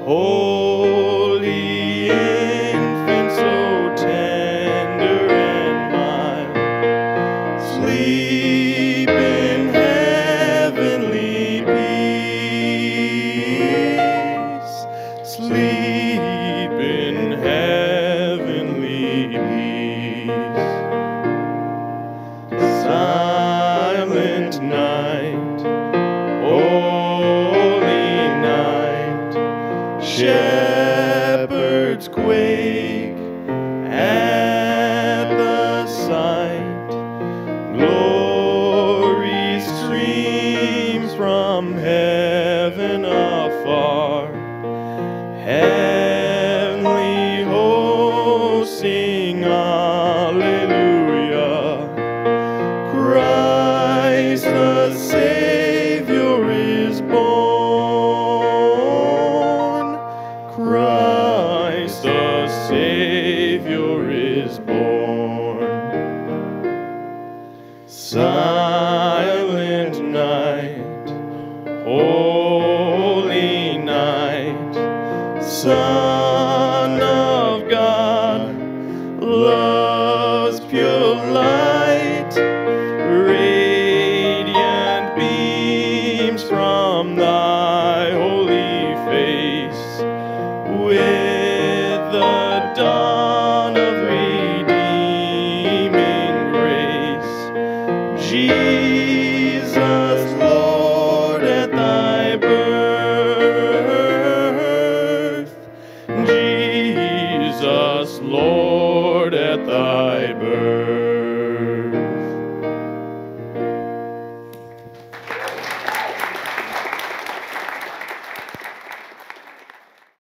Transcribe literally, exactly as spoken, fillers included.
Holy infant, so tender and mild, sleep in heavenly peace. Sleep in heavenly peace. Silent night, holy night, shepherds quake at the sight. Glory streams from heaven afar. Heavenly hosts sing Alleluia. Christ the Savior is born. Christ the Savior is born. Silent night, holy night, Son of God, love's pure light, radiant beams from thy holy face. With the dawn of redeeming grace, Jesus